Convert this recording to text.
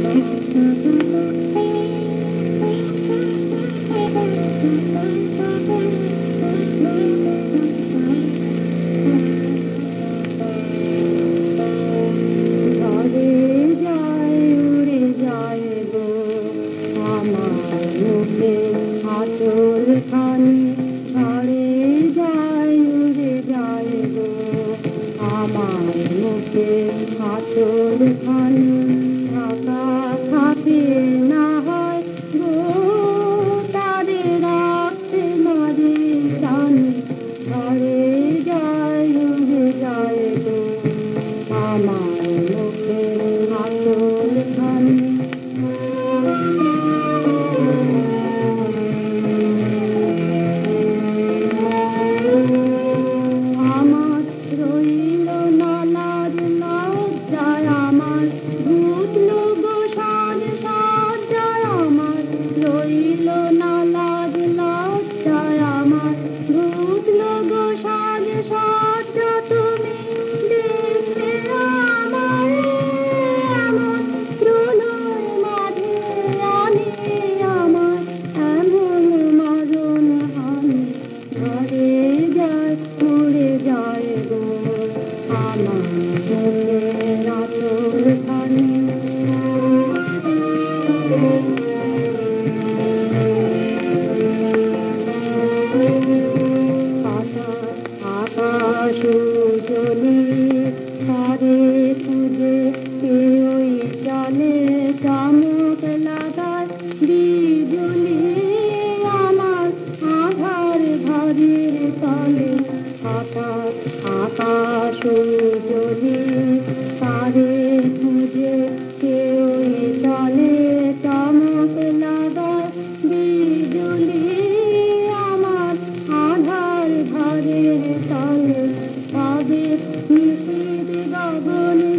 আঁচল খানি ঝড়ে যায় উড়ে যায় গো আমার মুখে আঁচল খানি ঢাকা থাকে না হয় গো তারে রাখতে মারে জানি ঝড়ে যায় উড়ে যায় গো আমার মুখে আঁচল খানি তারে খুঁজে ওই জলে চমক লাগায় বিজুলি আমার আধার ঘরের তলে আকাশ জ্বলি তারে খুঁজে ওই জলে চমক লাগায় বিজুলি আমার আধার ঘরের তলে তবে নিশীথ গগনে